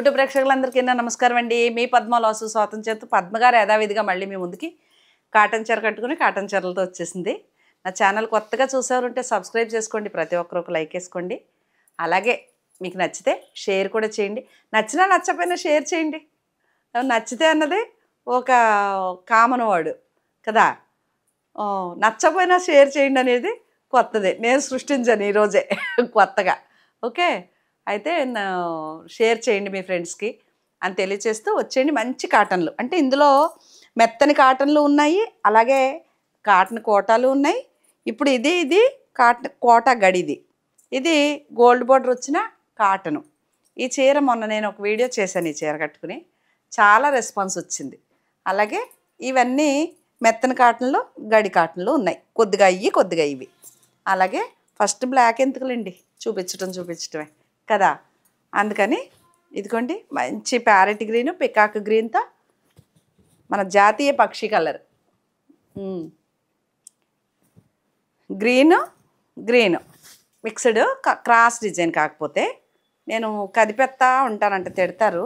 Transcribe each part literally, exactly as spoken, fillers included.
YouTube ప్రేక్షకులందరికీ నా నమస్కారం అండి. మీ పద్మ లాసు స్వాతం చేత పద్మ గారు యథావిధిగా మళ్ళీ మీ ముందుకి కాటన్ చీర కట్టుకుని కాటన్ చీరలతో వచ్చేసింది. నా ఛానల్ కొత్తగా చూసేవారుంటే సబ్స్క్రైబ్ చేసుకోండి, ప్రతి ఒక్కరు ఒక లైక్ వేసుకోండి. అలాగే మీకు నచ్చితే షేర్ కూడా చేయండి, నచ్చినా నచ్చకపోయినా షేర్ చేయండి. నచ్చితే అన్నది ఒక కామన్ వర్డ్ కదా, నచ్చపోయినా షేర్ చేయండి అనేది కొత్తదే, నేను సృష్టించాను ఈరోజే కొత్తగా. ఓకే, అయితే షేర్ చేయండి మీ ఫ్రెండ్స్కి అని తెలియచేస్తూ వచ్చేయండి. మంచి కాటన్లు అంటే ఇందులో మెత్తని కాటన్లు ఉన్నాయి, అలాగే కాటన్ కోటాలు ఉన్నాయి. ఇప్పుడు ఇది ఇది కాటన్ కోటా గడిది, ఇది గోల్డ్ బోర్డర్ వచ్చిన కాటను. ఈ చీర మొన్న నేను ఒక వీడియో చేశాను, ఈ చీర కట్టుకుని చాలా రెస్పాన్స్ వచ్చింది. అలాగే ఇవన్నీ మెత్తని కాటన్లో గడి కాటన్లు ఉన్నాయి, కొద్దిగా అయ్యి కొద్దిగా ఇవి. అలాగే ఫస్ట్ బ్లాక్ ఎందుకులేండి, చూపించటం చూపించటమే కదా, అందుకని ఇదిగోండి మంచి ప్యారెట్ గ్రీను పికాక్ గ్రీన్తో మన జాతీయ పక్షి colour, green green mixed cross design. కాకపోతే నేను కదిపెత్తా ఉంటానంటే తిడతారు.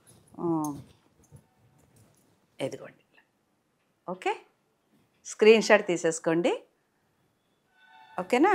ఇదిగోండి, ఓకే, స్క్రీన్ షాట్ తీసేసుకోండి. ఓకేనా,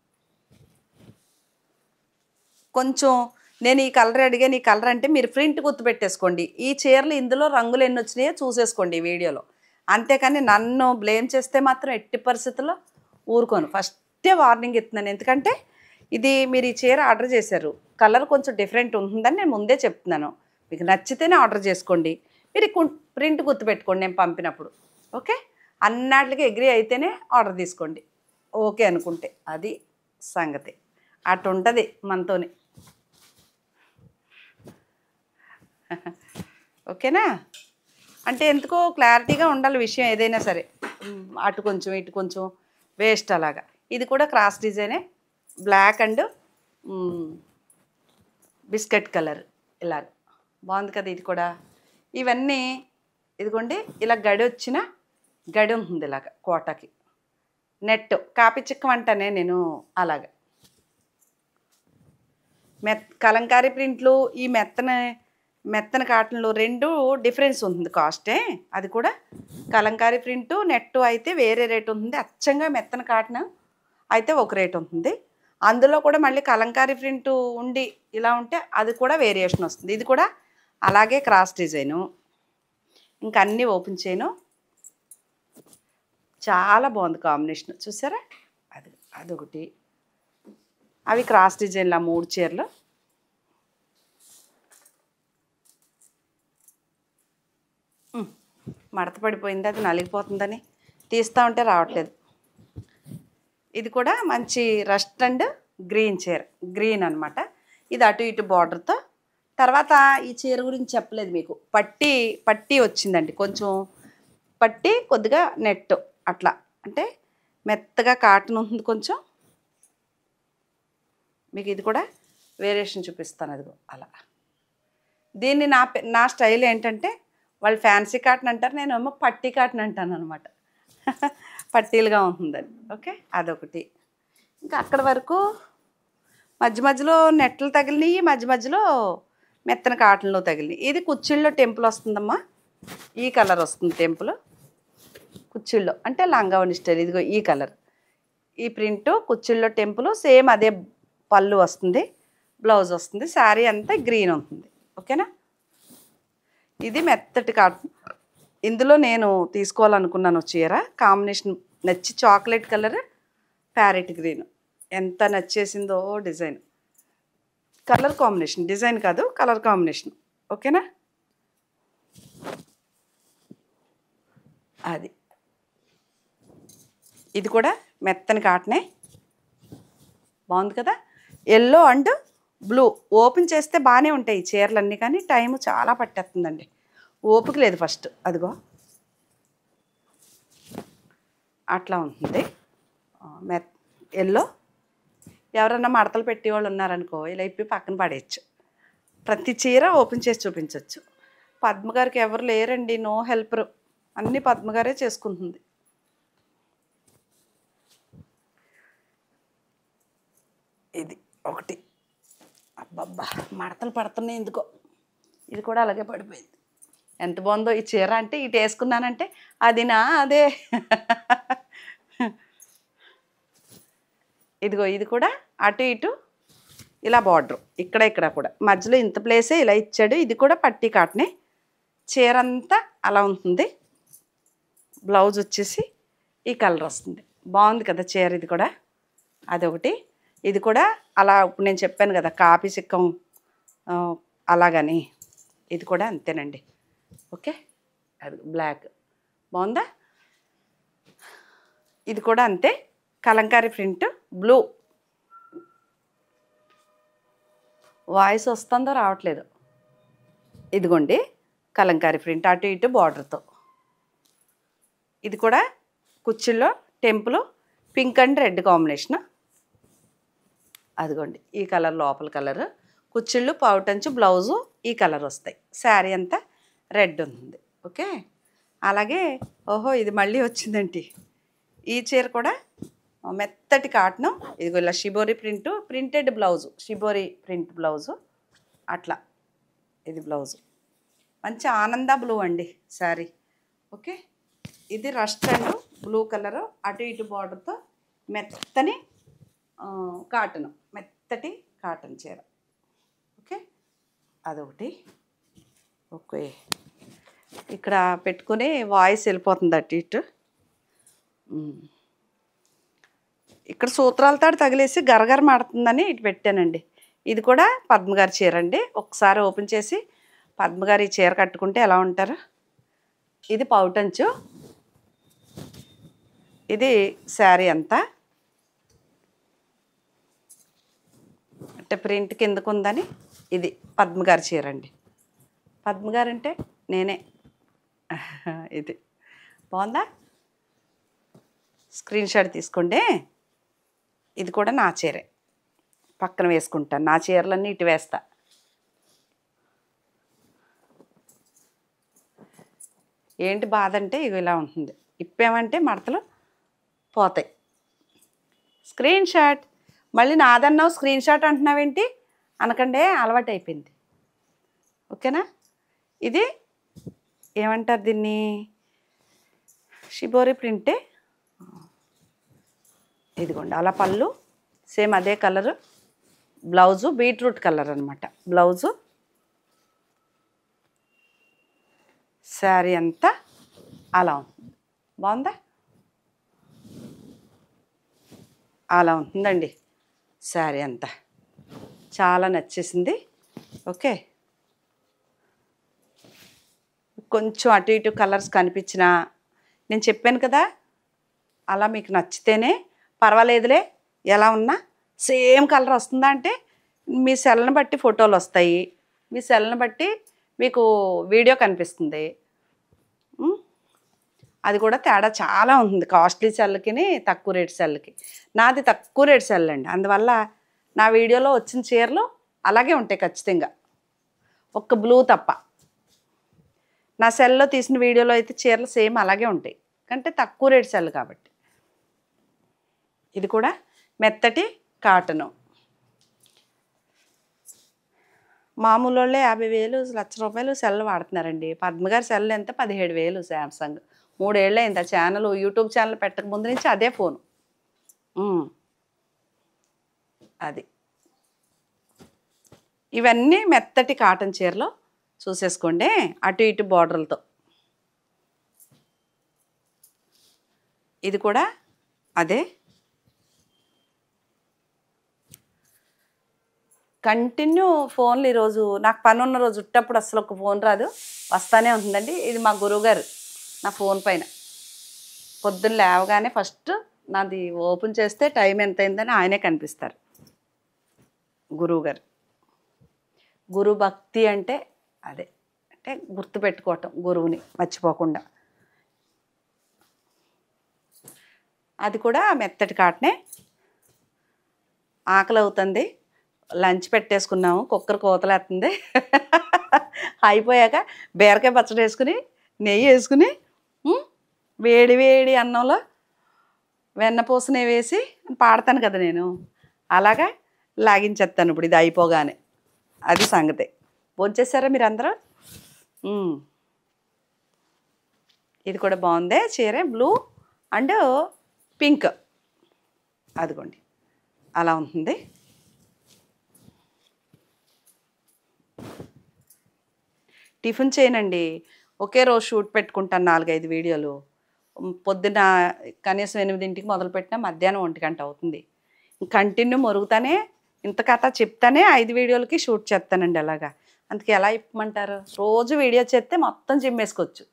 కొంచెం నేను ఈ కలర్ అడిగాను, ఈ కలర్ అంటే మీరు ప్రింట్ గుర్తుపెట్టేసుకోండి. ఈ చీరలు ఇందులో రంగులు ఎన్ని వచ్చినాయో చూసేసుకోండి ఈ వీడియోలో. అంతేకాని నన్ను బ్లేమ్ చేస్తే మాత్రం ఎట్టి పరిస్థితుల్లో ఊరుకోను, ఫస్టే వార్నింగ్ ఇస్తున్నాను. ఎందుకంటే ఇది మీరు ఈ చీర ఆర్డర్ చేశారు, కలర్ కొంచెం డిఫరెంట్ ఉంటుందని నేను ముందే చెప్తున్నాను. మీకు నచ్చితేనే ఆర్డర్ చేసుకోండి, మీరు ప్రింట్ గుర్తుపెట్టుకోండి నేను పంపినప్పుడు. ఓకే, అన్నిటికీ అగ్రీ అయితేనే ఆర్డర్ తీసుకోండి, ఓకే అనుకుంటే అది సంగతి. అటు ఉంటుంది మనతోని. ఓకేనా, అంటే ఎందుకో క్లారిటీగా ఉండాలి విషయం ఏదైనా సరే. అటు కొంచెం ఇటు కొంచెం వేస్ట్ అలాగా. ఇది కూడా క్రాస్ డిజైనే, బ్లాక్ అండ్ బిస్కెట్ కలర్ ఇలాగ బాగుంది కదా. ఇది కూడా ఇవన్నీ ఇదిగోండి ఇలా గడి వచ్చిన గడి ఉంటుంది ఇలాగ కోటకి, నెట్ కాపీ చిక్కం అంటానే నేను అలాగ. మెత్ కలంకారీ ప్రింట్లు ఈ మెత్తన మెత్తన కాటన్లు రెండు డిఫరెన్స్ ఉంటుంది కాస్టే. అది కూడా కలంకారీ ప్రింటు నెట్టు అయితే వేరే రేట్ ఉంటుంది, అచ్చంగా మెత్తన కాటన్ అయితే ఒక రేట్ ఉంటుంది. అందులో కూడా మళ్ళీ కలంకారీ ప్రింటు ఉండి ఇలా ఉంటే అది కూడా వేరియేషన్ వస్తుంది. ఇది కూడా అలాగే క్రాస్ డిజైను. ఇంకా అన్నీ ఓపెన్ చేయను, చాలా బాగుంది కాంబినేషన్ చూసారా. అది అదొకటి, అవి క్రాస్ డిజైన్లా మూడు చీరలు. మడత పడిపోయింది, అది నలిగిపోతుందని తీస్తూ ఉంటే రావట్లేదు. ఇది కూడా మంచి రస్ట్ అండ్ గ్రీన్ చీర, గ్రీన్ అనమాట. ఇది అటు ఇటు బార్డర్తో. తర్వాత ఈ చీర గురించి చెప్పలేదు మీకు, పట్టీ పట్టీ వచ్చిందండి, కొంచెం పట్టీ కొద్దిగా నెట్ అట్లా. అంటే మెత్తగా కాటన్ ఉంటుంది కొంచెం. మీకు ఇది కూడా వేరియేషన్ చూపిస్తాను, అదిగో అలా. దీన్ని నా నా స్టైల్ ఏంటంటే వాళ్ళు ఫ్యాన్సీ కాటన్ అంటారు, నేను ఏమో పట్టీ కాటన్ అంటాను అనమాట, పట్టీలుగా ఉంటుందని. ఓకే, అదొకటి. ఇంకా అక్కడ వరకు మధ్య మధ్యలో నెట్లు తగిలినాయి, మధ్య మధ్యలో మెత్తన కాటన్లో తగిలినాయి. ఇది కుచ్చిళ్ళలో టెంపుల్ వస్తుందమ్మా, ఈ కలర్ వస్తుంది టెంపుల్ కుచ్చిళ్ళలో, అంటే లంగావని స్టైల్. ఇదిగో ఈ కలర్, ఈ ప్రింటు కుచ్చిళ్ళలో టెంపుల్ సేమ్ అదే పళ్ళు వస్తుంది, బ్లౌజ్ వస్తుంది, శారీ అంతా గ్రీన్ ఉంటుంది. ఓకేనా, ఇది మెత్తటి కాటన్. ఇందులో నేను తీసుకోవాలనుకున్నాను చీర కాంబినేషన్ నచ్చి, చాక్లెట్ కలర్ ప్యారెట్ గ్రీన్ ఎంత నచ్చేసిందో డిజైన్. కలర్ కాంబినేషన్, డిజైన్ కాదు కలర్ కాంబినేషన్. ఓకేనా, అది. ఇది కూడా మెత్తని కాటనే, బాగుంది కదా. ఎల్లో అండ్ బ్లూ ఓపెన్ చేస్తే బాగానే ఉంటాయి ఈ చీరలన్నీ, కానీ టైము చాలా పట్టేస్తుందండి, ఓపిక లేదు ఫస్ట్. అదిగో అట్లా ఉంటుంది మెత్ ఎల్లో. ఎవరన్నా మడతలు పెట్టేవాళ్ళు ఉన్నారనుకో, ఇలా ఇప్పి పక్కన పడేయచ్చు. ప్రతి చీర ఓపెన్ చేసి చూపించవచ్చు. పద్మగారికి ఎవరు లేరండి, నో హెల్పరు, అన్నీ పద్మగారే చేసుకుంటుంది. ఇది ఒకటి, అబ్బబ్బా మడతలు పడుతున్నాయి ఎందుకో. ఇది కూడా అలాగే పడిపోయింది. ఎంత బాగుందో ఈ చీర అంటే ఇటు వేసుకున్నానంటే అది నా అదే. ఇదిగో ఇది కూడా అటు ఇటు ఇలా బార్డర్ ఇక్కడ ఇక్కడ కూడా మధ్యలో ఇంత ప్లేసే ఇలా ఇచ్చాడు. ఇది కూడా పట్టీ కాటనే. చీర అంతా అలా ఉంటుంది. బ్లౌజ్ వచ్చేసి ఈ కలర్ వస్తుంది. బాగుంది కదా చీర. ఇది కూడా అదొకటి. ఇది కూడా అలా ఇప్పుడు నేను చెప్పాను కదా కాపీ సిక్కం అలాగని, ఇది కూడా అంతేనండి. ఓకే, అది బ్లాక్ బాగుందా. ఇది కూడా అంతే కలంకారీ ప్రింట్ బ్లూ. వాయిస్ వస్తుందో రావట్లేదు. ఇదిగోండి కలంకారీ ప్రింట్ అటు ఇటు బార్డర్తో. ఇది కూడా కుచ్చిల్లో temple pink and red combination. అదిగోండి ఈ కలర్ లోపల కలర్. కుచ్చిళ్ళు పావుటంచు బ్లౌజు ఈ కలర్ వస్తాయి. శారీ అంతా రెడ్ ఉంది. ఓకే, అలాగే ఓహో ఇది మళ్ళీ వచ్చిందండి. ఈ చీర కూడా మెత్తటి కాటను. ఇదిగో ఇలా shibori print printed blouse, shibori print blouse అట్లా. ఇది బ్లౌజు మంచి ఆనంద బ్లూ అండి శారీ. ఓకే, ఇది రస్ట్ అండ్ బ్లూ కలరు అటు ఇటు బార్డర్తో మెత్తని కాటను, మెత్తటి కాటన్ చీర. ఓకే, అదొకటి. ఓకే, ఇక్కడ పెట్టుకుని వాయిస్ వెళ్ళిపోతుంది అటు ఇటు. ఇక్కడ సూత్రాల తాడు తగిలేసి గరగర మాడుతుందని ఇటు పెట్టానండి. ఇది కూడా పద్మగారి చీర అండి. ఒకసారి ఓపెన్ చేసి పద్మగారి చీర కట్టుకుంటే ఎలా ఉంటారు. ఇది పౌటంచు. ఇది శారీ అంతా అంటే ప్రింట్ కిందకు ఉందని ఇది పద్మగారి చీర అండి. పద్మగారు అంటే నేనే. ఇది బాగుందా. స్క్రీన్ షాట్ తీసుకోండి. ఇది కూడా నా చీరే పక్కన వేసుకుంటాను. నా చీరలన్నీ ఇటు వేస్తా. ఏంటి బాధ అంటే ఇవి ఇలా ఉంటుంది. ఇప్పేమంటే మడతలు పోతాయి. స్క్రీన్ షాట్ మళ్ళీ నాదన్నావు స్క్రీన్ షాట్ అంటున్నావేంటి అనకండే, అలవాటు అయిపోయింది. ఓకేనా. ఇది ఏమంటారు దీన్ని, షిబోరి ప్రింటే. ఇదిగోండి అలా పళ్ళు సేమ్ అదే కలరు. బ్లౌజు బీట్రూట్ కలర్ అనమాట బ్లౌజు. శారీ అంతా అలా ఉంటుంది. బాగుందా. అలా ఉంటుందండి శారీ అంతా. చాలా నచ్చేసింది. ఓకే, కొంచెం అటు ఇటు కలర్స్ కనిపించినా నేను చెప్పాను కదా, అలా మీకు నచ్చితేనే పర్వాలేదులే. ఎలా ఉన్నా సేమ్ కలర్ వస్తుందా అంటే మీ సెల్ని బట్టి ఫోటోలు వస్తాయి, మీ సెల్ని బట్టి మీకు వీడియో కనిపిస్తుంది. అది కూడా తేడా చాలా ఉంది కాస్ట్లీ సెల్కి తక్కువ రేట్ సెల్కి. నాది తక్కువ రేట్ సెల్ అండి. అందువల్ల నా వీడియోలో వచ్చిన చీరలు అలాగే ఉంటాయి ఖచ్చితంగా, ఒక్క బ్లూ తప్ప. నా సెల్లో తీసిన వీడియోలో అయితే చీరలు సేమ్ అలాగే ఉంటాయి, అంటే తక్కువ రేట్ సెల్ కాబట్టి. ఇది కూడా మెత్తటి కాటను. మామూలు వాళ్ళే యాభై వేలు లక్ష రూపాయలు సెల్ వాడుతున్నారండి. పద్మగారి సెల్ ఎంత పదిహేడు వేలు శాంసంగ్. మూడేళ్ళు అయింది ఆ ఛానల్, యూట్యూబ్ ఛానల్ పెట్టక ముందు నుంచి అదే ఫోను. అది ఇవన్నీ మెత్తటి కాటన్ చీరలు చూసేసుకోండి అటు ఇటు బార్డర్లతో. ఇది కూడా అదే. కంటిన్యూ ఫోన్లు ఈరోజు నాకు పని ఉన్న రోజు ఉట్టప్పుడు అసలు ఒక ఫోన్ రాదు, వస్తానే ఉంటుందండి. ఇది మా గురువుగారు నా ఫోన్ పైన పొద్దున్న లేవగానే ఫస్ట్ నాది ఓపెన్ చేస్తే టైం ఎంత అయిందని ఆయనే కనిపిస్తారు. గురువుగారు. గురు భక్తి అంటే అదే, అంటే గుర్తుపెట్టుకోవటం గురువుని మర్చిపోకుండా. అది కూడా మెత్తటి కాటనే. ఆకలి అవుతుంది, లంచ్ పెట్టేసుకున్నాము, కుక్కర్ కోతలేస్తుంది. అయిపోయాక బీరకాయ పచ్చడి వేసుకుని నెయ్యి వేసుకుని వేడి వేడి అన్నంలో వెన్నపూసనే వేసి పాడతాను కదా నేను, అలాగా లాగించేస్తాను ఇప్పుడు ఇది అయిపోగానే. అది సంగతి. భోంచేసారా మీరు అందరూ? ఇది కూడా బాగుంది చీర, బ్లూ అండ్ పింక్, అదిగోండి అలా ఉంటుంది. టిఫిన్ చేయనండి, ఒకే రోజు షూట్ పెట్టుకుంటాను నాలుగైదు వీడియోలు. పొద్దున్న కనీసం ఎనిమిదింటికి మొదలుపెట్టినా మధ్యాహ్నం ఒంటి గంట అవుతుంది. కంటిన్యూ మరుగుతానే ఇంత కథ చెప్తానే ఐదు వీడియోలకి షూట్ చేస్తానండి అలాగా. అందుకే ఎలా ఇప్పమంటారు, రోజు వీడియో చేస్తే మొత్తం జిమ్మేసుకోవచ్చు.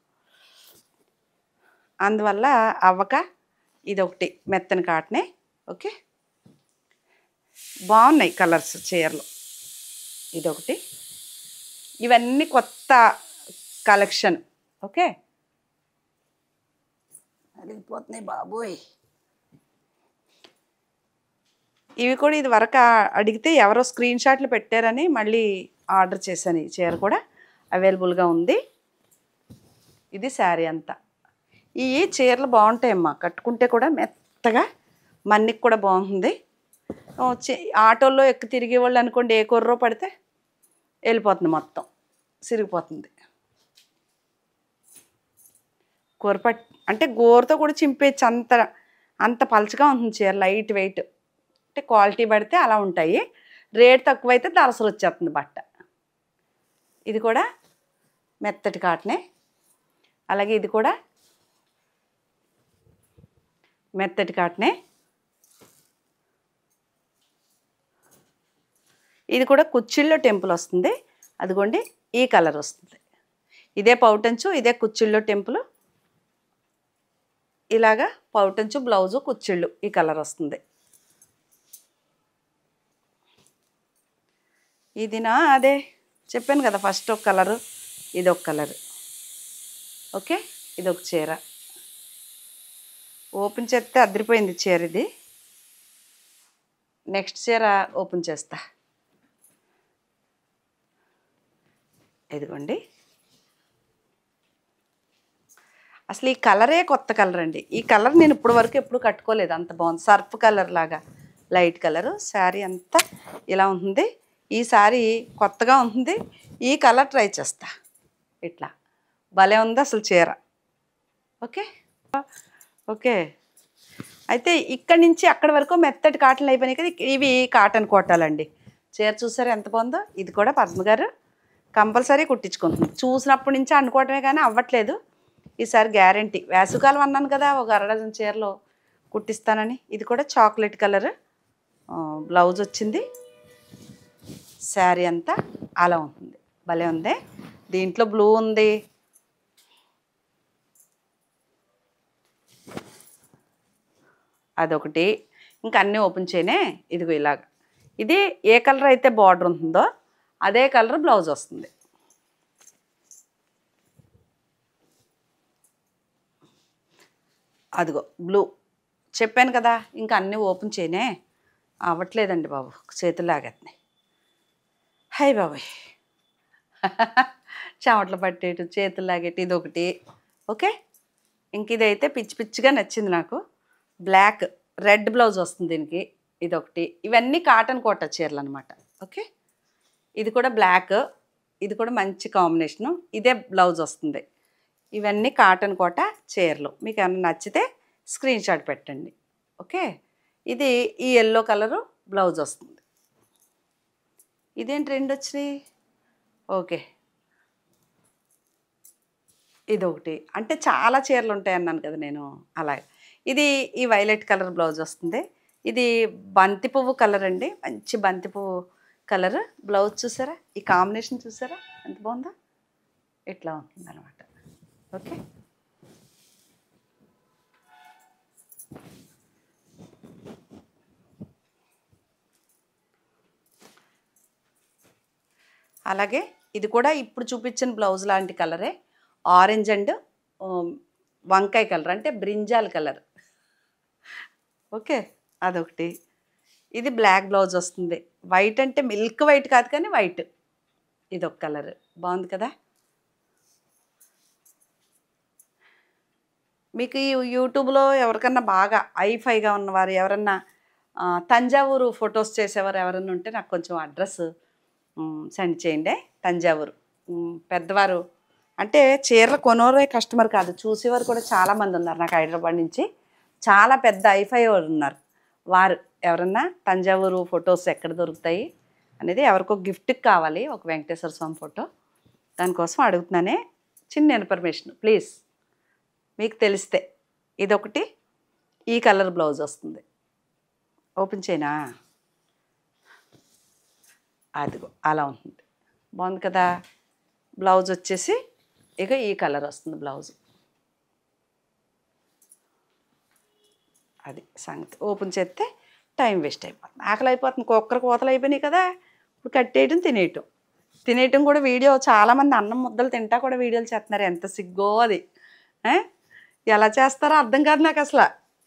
అందువల్ల అవ్వక ఇదొకటి మెత్తని కాటనే. ఓకే, బాగున్నాయి కలర్స్ చీరలు. ఇదొకటి, ఇవన్నీ కొత్త కలెక్షన్. ఓకే, అలిగిపోతున్నాయి బాబోయ్. ఇవి కూడా ఇది వరకు అడిగితే ఎవరో స్క్రీన్ షాట్లు పెట్టారని మళ్ళీ ఆర్డర్ చేశాను. ఈ చీర కూడా అవైలబుల్గా ఉంది. ఇది శారీ అంతా. ఈ చీరలు బాగుంటాయమ్మా, కట్టుకుంటే కూడా మెత్తగా, మన్నికి కూడా బాగుంది. ఆటోల్లో ఎక్కి తిరిగే వాళ్ళు అనుకోండి, ఏ కుర్రో పడితే వెళ్ళిపోతుంది, మొత్తం సిరిగిపోతుంది. కూరపట్ అంటే గోరుతో కూడా చింపేచ్చు, అంత అంత పలచగా ఉంటుంది చీర, లైట్ వెయిట్. అంటే క్వాలిటీ పడితే అలా ఉంటాయి, రేట్ తక్కువైతే దరసలు వచ్చేస్తుంది బట్ట. ఇది కూడా మెత్తటి కాటనే. అలాగే ఇది కూడా మెత్తటి కాటనే. ఇది కూడా కుచ్చిళ్ళో టెంపుల్ వస్తుంది, అదిగోండి ఈ కలర్ వస్తుంది. ఇదే పౌటంచు, ఇదే కుచ్చిళ్ళో టెంపుల్. ఇలాగా పౌటంచు, బ్లౌజు, కుచ్చిళ్ళు, ఈ కలర్ వస్తుంది. ఇది నా అదే చెప్పాను కదా, ఫస్ట్ ఒక కలరు, ఇది ఒక కలరు. ఓకే, ఇది ఒక చీర. ఓపెన్ చేస్తే అదిరిపోయింది చీర ఇది. నెక్స్ట్ చీర ఓపెన్ చేస్తా. ఇదిగోండి, అసలు ఈ కలరే కొత్త కలర్ అండి. ఈ కలర్ నేను ఇప్పటి వరకు ఎప్పుడు కట్టుకోలేదు, అంత బాగుంది. సర్ఫ్ కలర్ లాగా లైట్ కలరు. శారీ అంతా ఇలా ఉంటుంది. ఈ శారీ కొత్తగా ఉంటుంది. ఈ కలర్ ట్రై చేస్తా. ఇట్లా భలే ఉంది అసలు చీర. ఓకే ఓకే అయితే ఇక్కడి నుంచి అక్కడి వరకు మెత్తటి కాటన్లు అయిపోయినాయి కదా, ఇవి కాటన్ కోటాలండి. చీర చూసారు ఎంత బాగుందో. ఇది కూడా పద్మగారు కంపల్సరీ కుట్టించుకుంటుంది. చూసినప్పటి నుంచి అనుకోవటమే కానీ అవ్వట్లేదు. ఈసారి గ్యారంటీ. వేసవికాలం అన్నాను కదా, ఒక అరడజన్ చీరలో కుట్టిస్తానని. ఇది కూడా చాక్లెట్ కలర్ బ్లౌజ్ వచ్చింది. శారీ అంతా అలా ఉంటుంది, భలే ఉంది. దీంట్లో బ్లూ ఉంది, అదొకటి. ఇంకా అన్నీ ఓపెన్ చేయనే. ఇదిగో ఇలాగ. ఇది ఏ కలర్ అయితే బార్డర్ ఉంటుందో అదే కలర్ బ్లౌజ్ వస్తుంది. అదిగో బ్లూ చెప్పాను కదా. ఇంకా అన్నీ ఓపెన్ చేయనే అవ్వట్లేదండి బాబు, చేతులు లాగేస్తున్నాయి. హై బాబాయ్, చెమటలు పట్టేటు, చేతులు లాగేటి. ఇది ఒకటి. ఓకే, ఇంక ఇదైతే పిచ్చి పిచ్చిగా నచ్చింది నాకు. బ్లాక్ రెడ్ బ్లౌజ్ వస్తుంది దీనికి. ఇదొకటి. ఇవన్నీ కాటన్ కోట చీరలు అనమాట. ఓకే, ఇది కూడా బ్లాక్, ఇది కూడా మంచి కాంబినేషను. ఇదే బ్లౌజ్ వస్తుంది. ఇవన్నీ కాటన్ కోట చీరలు. మీకు ఏమైనా నచ్చితే స్క్రీన్ షాట్ పెట్టండి. ఓకే, ఇది ఈ ఎల్లో కలరు బ్లౌజ్ వస్తుంది. ఇదేంటి రెండు వచ్చినాయి. ఓకే, ఇదొకటి. అంటే చాలా చీరలు ఉంటాయి అన్నాను కదా నేను, అలాగే. ఇది ఈ వైలెట్ కలర్ బ్లౌజ్ వస్తుంది. ఇది బంతి పువ్వు కలర్ అండి, మంచి బంతి పువ్వు కలర్ బ్లౌజ్. చూసారా ఈ కాంబినేషన్, చూసారా ఎంత బాగుందో. ఇట్లా ఉంటుంది అనమాట. ఓకే, అలాగే ఇది కూడా ఇప్పుడు చూపించిన బ్లౌజ్ లాంటి కలరే. ఆరెంజ్ అండ్ వంకాయ కలర్, అంటే బ్రింజాల్ కలర్. ఓకే, అదొకటి. ఇది బ్లాక్ బ్లౌజ్ వస్తుంది. వైట్ అంటే మిల్క్ వైట్ కాదు కానీ వైట్. ఇదొక కలర్ బాగుంది కదా. మీకు ఈ యూట్యూబ్లో ఎవరికన్నా బాగా ఐఫైగా ఉన్నవారు, ఎవరన్నా తంజావూరు ఫొటోస్ చేసేవారు ఎవరన్నా ఉంటే నాకు కొంచెం అడ్రస్ సెండ్ చేయండి. తంజావూరు పెద్దవారు అంటే చీరలు కొనోరే కస్టమర్ కాదు, చూసేవారు కూడా చాలామంది ఉన్నారు నాకు హైదరాబాద్ నుంచి. చాలా పెద్ద ఐఫై వారు ఉన్నారు. వారు ఎవరన్నా తంజావూరు ఫొటోస్ ఎక్కడ దొరుకుతాయి అనేది ఎవరికో గిఫ్ట్కి కావాలి, ఒక వెంకటేశ్వర స్వామి ఫోటో, దానికోసం అడుగుతున్నానే. చిన్న ఇన్ఫర్మేషన్ ప్లీజ్, మీకు తెలిస్తే. ఇదొకటి ఈ కలర్ బ్లౌజ్ వస్తుంది. ఓపెన్ చేయనా? అదిగో అలా ఉంటుంది, బాగుంది కదా. బ్లౌజ్ వచ్చేసి ఇక ఈ కలర్ వస్తుంది బ్లౌజ్. అది సంగతి. ఓపెన్ చేస్తే టైం వేస్ట్ అయిపోతుంది, ఆకలి అయిపోతుంది. కుక్కర్ కోతలు అయిపోయినాయి కదా, ఇప్పుడు కట్టేయటం తినేయటం. తినేయటం కూడా వీడియో, చాలామంది అన్నం ముద్దలు తింటా కూడా వీడియోలు చేస్తున్నారు. ఎంత సిగ్గో అది. ఎలా చేస్తారో అర్థం కాదు నాకు అసలు.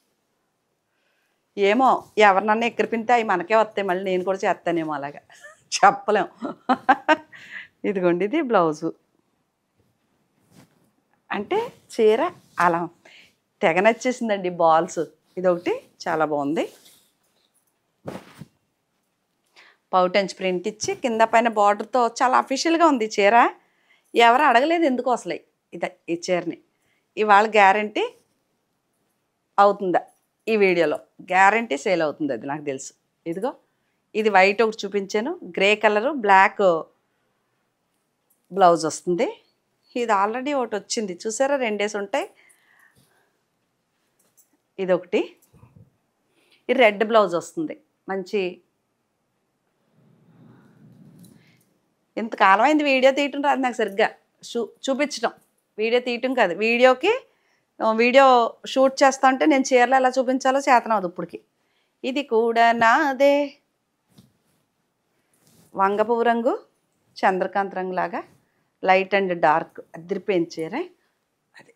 ఏమో ఎవరినన్నా ఎక్కడిపితే అవి మనకే వస్తాయి, మళ్ళీ నేను కూడా చేస్తానేమో, అలాగా చెప్పలేం. ఇదిగోండి ఇది బ్లౌజు. అంటే చీర అలా తెగ నచ్చేసిందండి. బాల్స్ ఇదొకటి చాలా బాగుంది. పౌటెంచ్ ప్రింట్ ఇచ్చి కింద పైన బార్డర్తో చాలా అఫీషియల్గా ఉంది చీర. ఎవరు అడగలేదు ఎందుకో అసలు ఇద ఈ చీరని. ఇవాళ గ్యారంటీ అవుతుందా ఈ వీడియోలో, గ్యారంటీ సేల్ అవుతుంది అది నాకు తెలుసు. ఇదిగో ఇది వైట్ ఒకటి చూపించాను, గ్రే కలరు బ్లాక్ బ్లౌజ్ వస్తుంది. ఇది ఆల్రెడీ ఒకటి వచ్చింది చూసారా, రెండేసి ఉంటాయి. ఇదొకటి, ఇది రెడ్ బ్లౌజ్ వస్తుంది. మంచి ఇంతకాలం అయింది వీడియో తీయటం రాదు నాకు సరిగ్గా, చూ చూపించడం వీడియో తీయటం కాదు. వీడియోకి వీడియో షూట్ చేస్తా ఉంటే నేను చీరలు ఎలా చూపించాలో చేతనవదు ఇప్పటికి. ఇది కూడా నాదే, వంగపువ్వు రంగు చంద్రకాంత్ రంగు లాగా లైట్ అండ్ డార్క్ అదిరిపోయిన చీర అది.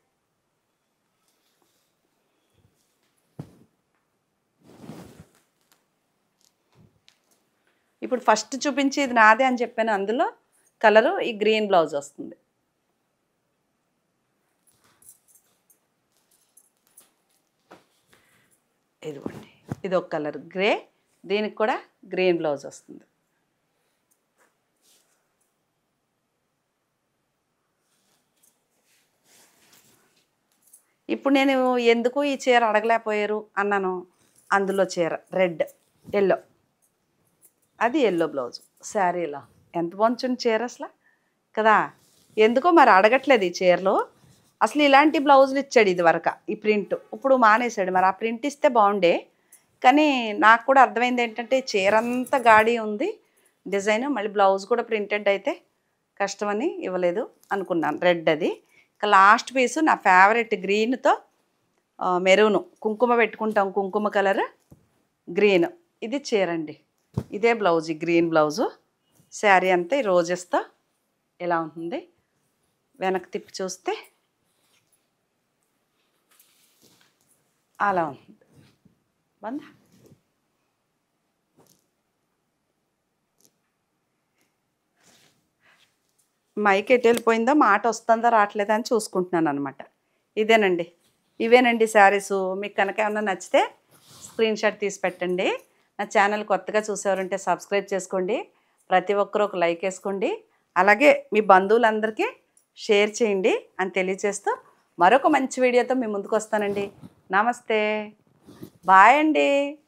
ఇప్పుడు ఫస్ట్ చూపించి ఇది నాదే అని చెప్పాను, అందులో కలరు ఈ గ్రీన్ బ్లౌజ్ వస్తుంది. ఇదిగోండి ఇది ఒక కలర్ గ్రే, దీనికి కూడా గ్రీన్ బ్లౌజ్ వస్తుంది. ఇప్పుడు నేను ఎందుకు ఈ చీర అడగలేకపోయారు అన్నాను, అందులో చీర రెడ్ ఎల్లో, అది ఎల్లో బ్లౌజ్ శారీలో. ఎంత బాగుంటుంది చీర అసలు కదా. ఎందుకో మరి అడగట్లేదు ఈ చీరలో. అసలు ఇలాంటి బ్లౌజులు ఇచ్చాడు ఇది వరకు, ఈ ప్రింట్ ఇప్పుడు మానేశాడు. మరి ఆ ప్రింట్ ఇస్తే బాగుండే, కానీ నాకు కూడా అర్థమైంది ఏంటంటే చీర అంతా గాడి ఉంది డిజైన్, మళ్ళీ బ్లౌజ్ కూడా ప్రింటెడ్ అయితే కష్టమని ఇవ్వలేదు అనుకున్నాను. రెడ్ అది. ఇక లాస్ట్ పీసు నా ఫేవరెట్ గ్రీన్తో మెరూను, కుంకుమ పెట్టుకుంటాం కుంకుమ కలర్ గ్రీన్. ఇది చీర అండి, ఇదే బ్లౌజ్, ఈ గ్రీన్ బ్లౌజు. శారీ అంతా ఈ రోజెస్తో ఎలా ఉంటుంది, వెనక్కి తిప్పి చూస్తే అలా ఉంటుంది. బాగుందా? మైక్ ఎటు వెళ్ళిపోయిందో, మాట వస్తుందో రావట్లేదా అని చూసుకుంటున్నాను అనమాట. ఇదేనండి, ఇవేనండి శారీసు. మీకు కనుక ఏమన్నా నచ్చితే స్క్రీన్ షాట్ తీసి పెట్టండి. నా ఛానల్ కొత్తగా చూసేవారంటే సబ్స్క్రైబ్ చేసుకోండి, ప్రతి ఒక్కరూ ఒక లైక్ వేసుకోండి, అలాగే మీ బంధువులందరికీ షేర్ చేయండి అని తెలియజేస్తూ మరొక మంచి వీడియోతో మీ ముందుకు వస్తానండి. నమస్తే, బాయ్ అండి.